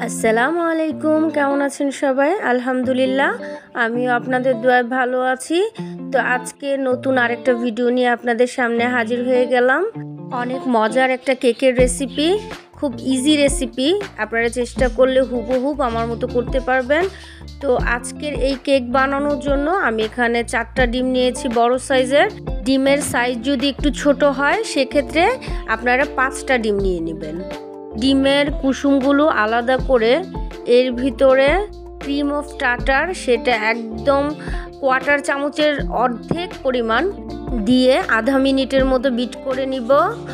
আসসালামু আলাইকুম, কেমন আছেন সবাই? আলহামদুলিল্লাহ, আমিও আপনাদের দোয়ায় ভালো আছি। তো আজকে নতুন আরেকটা ভিডিও নিয়ে আপনাদের সামনে হাজির হয়ে গেলাম। অনেক মজার একটা কেকের রেসিপি, খুব ইজি রেসিপি। আপনারা চেষ্টা করলে হুবহুব আমার মতো করতে পারবেন। তো আজকের এই কেক বানানোর জন্য আমি এখানে 4টা ডিম নিয়েছি বড় সাইজের। ডিমের সাইজ যদি একটু ছোট হয় সেক্ষেত্রে আপনারা 5টা ডিম নিয়ে নেবেন। ডিমের কুসুমগুলো আলাদা করে এর ভিতরে ক্রিম অফ টাটার সেটা একদম কোয়ার্টার চামচের অর্ধেক পরিমাণ দিয়ে আধা মিনিটের মতো বিট করে নিব।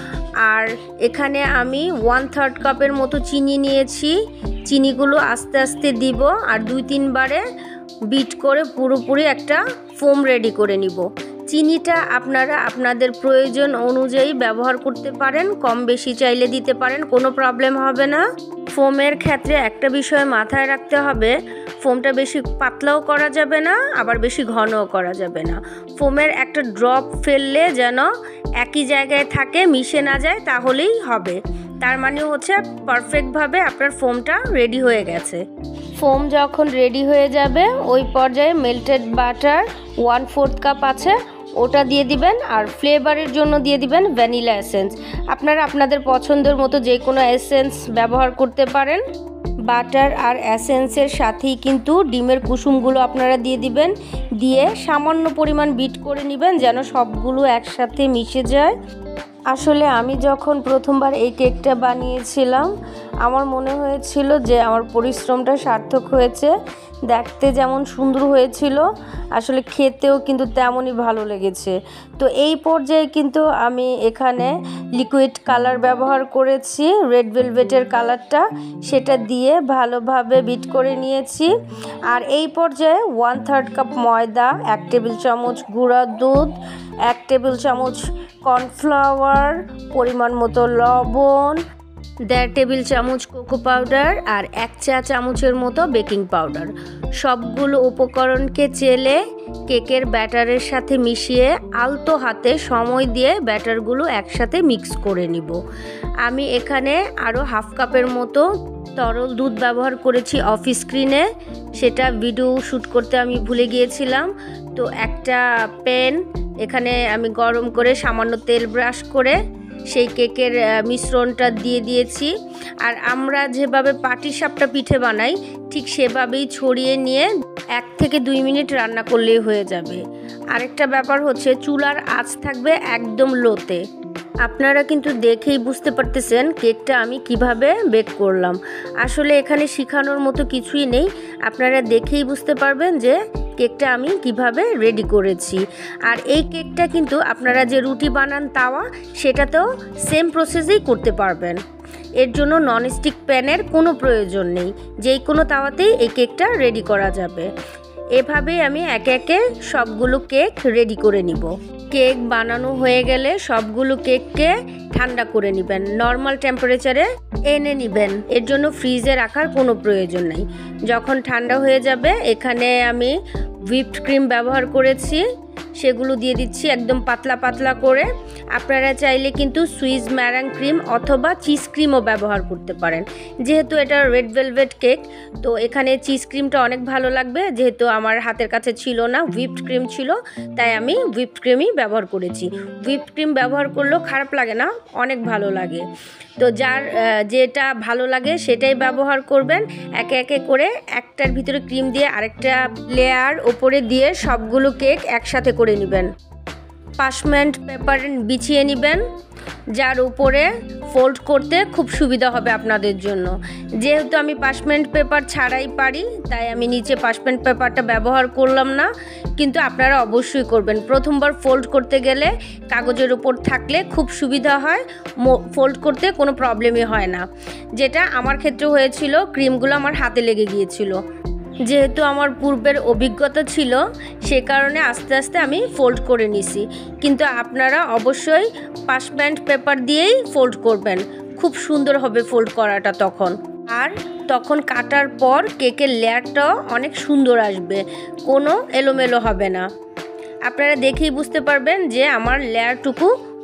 আর এখানে আমি 1/3 কাপের মতো চিনি নিয়েছি। চিনিগুলো আস্তে আস্তে দিব আর 2-3 বারে বিট করে পুরোপুরি একটা ফোম রেডি করে নিব। চিনিটা আপনারা আপনাদের প্রয়োজন অনুযায়ী ব্যবহার করতে পারেন, কম বেশি চাইলে দিতে পারেন, কোনো প্রবলেম হবে না। ফোমের ক্ষেত্রে একটা বিষয় মাথায় রাখতে হবে, ফোমটা বেশি পাতলাও করা যাবে না, আবার বেশি ঘনও করা যাবে না। ফোমের একটা ড্রপ ফেললে যেন একই জায়গায় থাকে, মিশে না যায়, তাহলেই হবে। তার মানে হচ্ছে পারফেক্টভাবে আপনার ফোমটা রেডি হয়ে গেছে। ফোম যখন রেডি হয়ে যাবে ওই পর্যায়ে মেল্টেড বাটার 1/4 কাপ আছে, ওটা দিয়ে দিবেন। আর ফ্লেভারের জন্য দিয়ে দিবেন ভ্যানিলা এসেন্স। আপনারা আপনাদের পছন্দের মতো যে কোনো এসেন্স ব্যবহার করতে পারেন। বাটার আর এসেন্সের সাথেই কিন্তু ডিমের কুসুমগুলো আপনারা দিয়ে দিবেন, দিয়ে সামান্য পরিমাণ বিট করে নেবেন যেন সবগুলো একসাথে মিশে যায়। আসলে আমি যখন প্রথমবার এই কেকটা বানিয়েছিলাম আমার মনে হয়েছিল যে আমার পরিশ্রমটা সার্থক হয়েছে। দেখতে যেমন সুন্দর হয়েছিল আসলে খেতেও কিন্তু তেমনই ভালো লেগেছে। তো এই পর্যায়ে কিন্তু আমি এখানে লিকুইড কালার ব্যবহার করেছি, রেড ভেলভেটের কালারটা, সেটা দিয়ে ভালোভাবে বিট করে নিয়েছি। আর এই পর্যায়ে 1/3 কাপ ময়দা, 1 টেবিল চামচ গুঁড়া দুধ, 1 টেবিল চামচ কর্নফ্লাওয়ার, পরিমাণ মতো লবণ, 1.5 টেবিল চামচ কোকো পাউডার আর 1 চা চামচের মতো বেকিং পাউডার, সবগুলো উপকরণকে চেলে কেকের ব্যাটারের সাথে মিশিয়ে আলতো হাতে সময় দিয়ে ব্যাটারগুলো একসাথে মিক্স করে নিব। আমি এখানে আরও 1/2 কাপের মতো তরল দুধ ব্যবহার করেছি অফ স্ক্রিনে, সেটা ভিডিও শ্যুট করতে আমি ভুলে গিয়েছিলাম। তো একটা প্যান এখানে আমি গরম করে সামান্য তেল ব্রাশ করে সেই কেকের মিশ্রণটা দিয়ে দিয়েছি। আর আমরা যেভাবে পাটিসাপটা পিঠে বানাই ঠিক সেভাবেই ছড়িয়ে নিয়ে 1 থেকে 2 মিনিট রান্না করলেই হয়ে যাবে। আরেকটা ব্যাপার হচ্ছে চুলার আঁচ থাকবে একদম লোতে। আপনারা কিন্তু দেখেই বুঝতে পারতেছেন কেকটা আমি কিভাবে বেক করলাম। আসলে এখানে শেখানোর মতো কিছুই নেই, আপনারা দেখেই বুঝতে পারবেন যে কেকটা আমি কিভাবে রেডি করেছি। আর এই কেকটা কিন্তু আপনারা যে রুটি বানান তাওয়া, সেটাতেও সেম প্রসেসেই করতে পারবেন। এর জন্য ননস্টিক প্যানের কোনো প্রয়োজন নেই, যেই কোনো তাওয়াতেই এই কেকটা রেডি করা যাবে। এভাবেই আমি একে একে সবগুলো কেক রেডি করে নিব। কেক বানানো হয়ে গেলে সবগুলো কেককে ঠান্ডা করে নেবেন, নর্মাল টেম্পারেচারে এনে নেবেন। এর জন্য ফ্রিজে রাখার কোনো প্রয়োজন নেই। যখন ঠান্ডা হয়ে যাবে এখানে আমি হুইপড ক্রিম ব্যবহার করেছি, সেগুলো দিয়ে দিচ্ছি একদম পাতলা পাতলা করে। আপনারা চাইলে কিন্তু সুইস ম্যারাং ক্রিম অথবা চিজ ক্রিমও ব্যবহার করতে পারেন। যেহেতু এটা রেড ভেলভেট কেক, তো এখানে চিজ ক্রিমটা অনেক ভালো লাগবে। যেহেতু আমার হাতের কাছে ছিল না, হুইপড ক্রিম ছিল, তাই আমি হুইপড ক্রিমই ব্যবহার করেছি। হুইপড ক্রিম ব্যবহার করলেও খারাপ লাগে না, অনেক ভালো লাগে। তো যার যেটা ভালো লাগে সেটাই ব্যবহার করবেন। একে একে করে একটার ভিতরে ক্রিম দিয়ে আরেকটা লেয়ার ওপরে দিয়ে সবগুলো কেক একসাথে করে নেবেন। পার্চমেন্ট পেপার বিছিয়ে নেবেন, যার উপরে ফোল্ড করতে খুব সুবিধা হবে আপনাদের জন্য। যেহেতু আমি পার্চমেন্ট পেপার ছাড়াই পারি, তাই আমি নিচে পার্চমেন্ট পেপারটা ব্যবহার করলাম না, কিন্তু আপনারা অবশ্যই করবেন। প্রথমবার ফোল্ড করতে গেলে কাগজের উপর থাকলে খুব সুবিধা হয়, ফোল্ড করতে কোনো প্রবলেমই হয় না। যেটা আমার ক্ষেত্রে হয়েছিল, ক্রিমগুলো আমার হাতে লেগে গিয়েছিল। যেহেতু আমার পূর্বের অভিজ্ঞতা ছিল সে কারণে আস্তে আস্তে আমি ফোল্ড করে নিছি, কিন্তু আপনারা অবশ্যই পার্চমেন্ট পেপার দিয়েই ফোল্ড করবেন, খুব সুন্দর হবে ফোল্ড করাটা তখন। আর তখন কাটার পর কেকের লেয়ারটাও অনেক সুন্দর আসবে, কোনো এলোমেলো হবে না। আপনারা দেখেই বুঝতে পারবেন যে আমার লেয়ারটুকু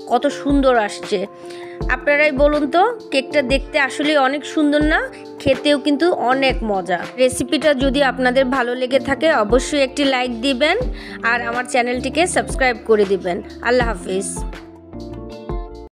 কত সুন্দর আসছে। আপনারাই বলুন তো, কেকটা দেখতে আসলে অনেক সুন্দর না? খেতেও কিন্তু অনেক মজা। রেসিপিটা যদি আপনাদের ভালো লেগে থাকে অবশ্যই একটি লাইক দিবেন আর আমার চ্যানেলটিকে সাবস্ক্রাইব করে দিবেন। আল্লাহ হাফিজ।